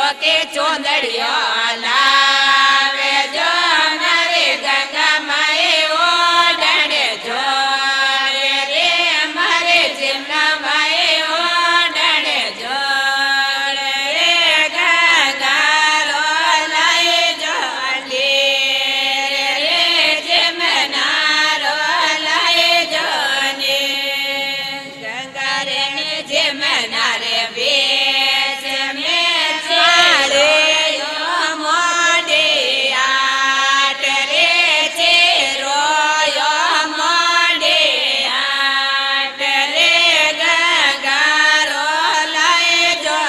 सोके चोंदड़ियो लावे जो मारे गंगा माए ओढ़ने जो रे मारे जिमना माए ओढ़ने जो रे गंगा रो लाई जो रे जिमना रो लाई जो गंगा रे जिमना रे बीच में चाले यो मोडे आट रे चेरो यो मोडे आट रे गंगा रो लाई जो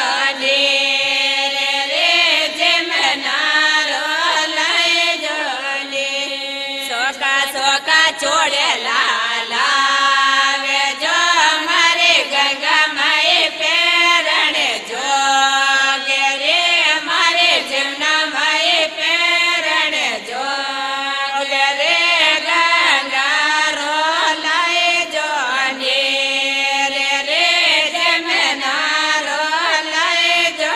रे जिमना रो लाई जो सोका सोका छोड़े लाला वे जो मारे गंगा माए पैरण जो रे मारे जिमना माए पैरण जो रे गंगा रो लाई जो रे जिमना रो लाई जो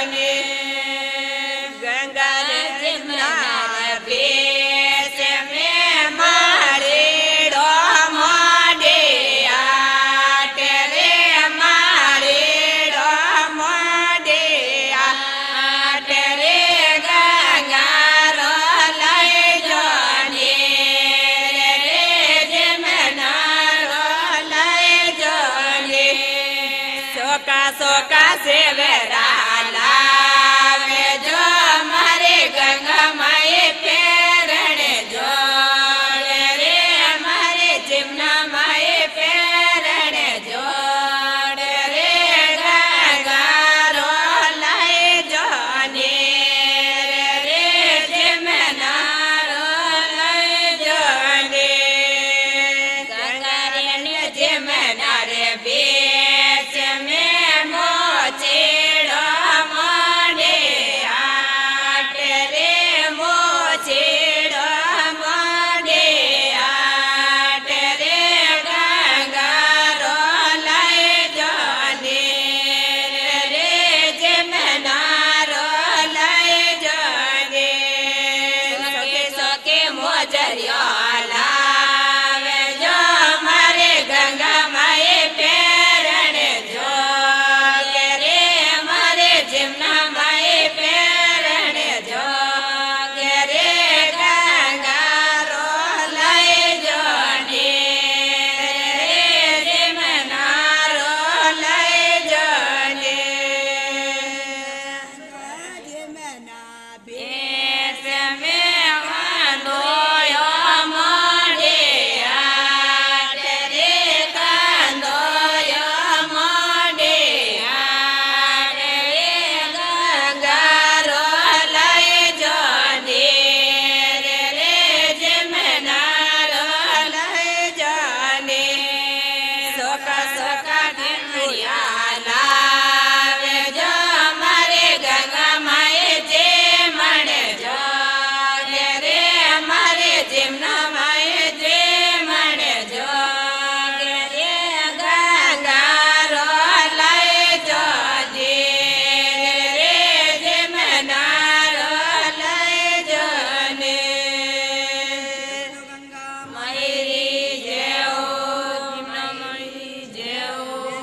गंगा रे जिमना बीच में मारे डो मोडे आट रे मारे डो मोडे आट रे गंगा रो लाई जो रे जिमना रो लाई जो सोका सोका से वेरा लावे जो मारे गंगा माए पैरण जो रे मारे जिमना माए पैरण जो रे गंगा रो लाई जो रे जिमना रो लाई जो गंगा रे जिमना रे बीच में मोचेड़ो मोडे आट रे मोचेड़ो मोडे आट रे गंगा रो लाई जो रे जिमना रो लाई जो सोके सोके मोजरियो लावे जो मारे गंगा माए पैरण जो रे मारे जिमना माए पैरण जो रे गंगा रो लाई जो रे जिमना रो लाई जो बीच में आंदो यो मोडे आट रे कांदो यो मोडे आट रे गंगा रो लाई जो रे जिमना रो लाई जो सोका सोका ढिंडिया लावे जो मारे गंगा माए जे मण जो रे मारे जिमना माए जे मण जो रे गंगा रो लाई जो रे जिमना रो लाई जो मयूरी जेओ जिमना मयूरी जेओ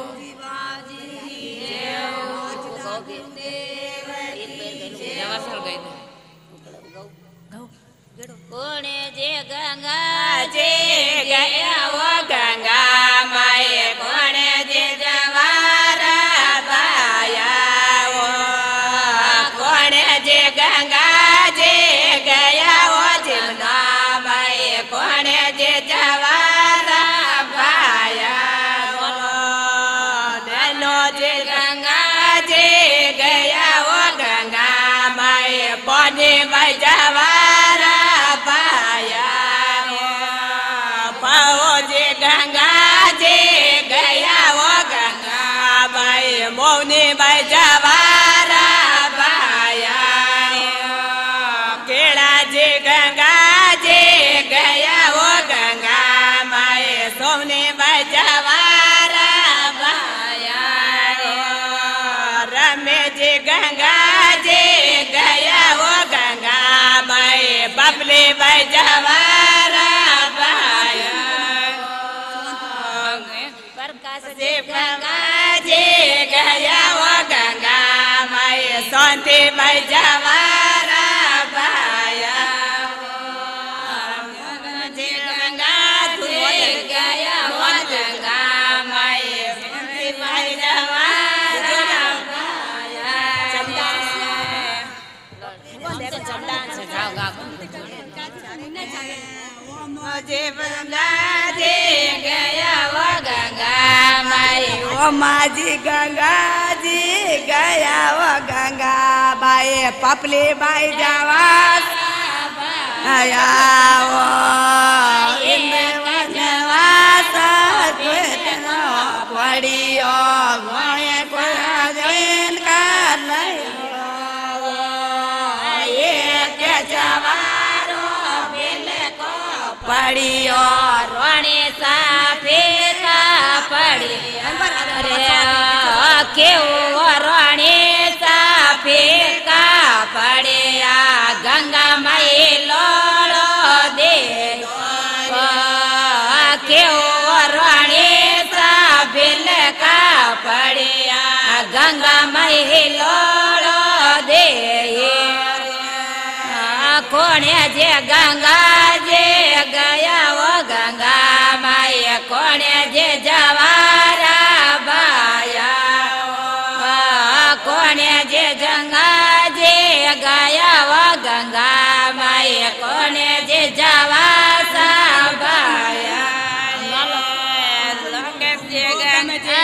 कोने जे गंगा जे गया वो गंगा माए कोने जे जवारा बाया वो कोने जे गंगा जे गया वो जिमना माए कोने जे जवारा बाया वो नैनो जे गंगा जे गया वो गंगा माए पौने भाई जवारा पाया पाओ जे गंगा जे गया वो गंगा भाई मौनी भाई जवारा पाया केड़ा जे गंगा जे गया वो गंगा माए सोने भाई जवारा पाया रमे जे गंगा जे प्रकाश जी गंगा जी गया वो गंगा माई शांति भाई जवारा भाया जी गंगा जी गया वो गंगा माई शांति भाई जवारा भाया जी गंगा जी गया वो गंगा माई ओ माजी गंगा जी गया वो गंगा बाई पपली बाई जवास आया वो इंद्रवास पड़ी ओ गोए कोइन का नहीं ये क्या जवारो बिले को पड़ी और रोने सफेद पड़ी के रोने सफेद पड़े गंगा मई लोड़ो दे के रोने सफेद पड़े गंगा मई लोड़ो दे कोने जे गंगा जे गया वो गंगा माई कोने जे जवारा बाया कोने जे गंगा जे गया वो गंगा माई कोने जे जवासा बाया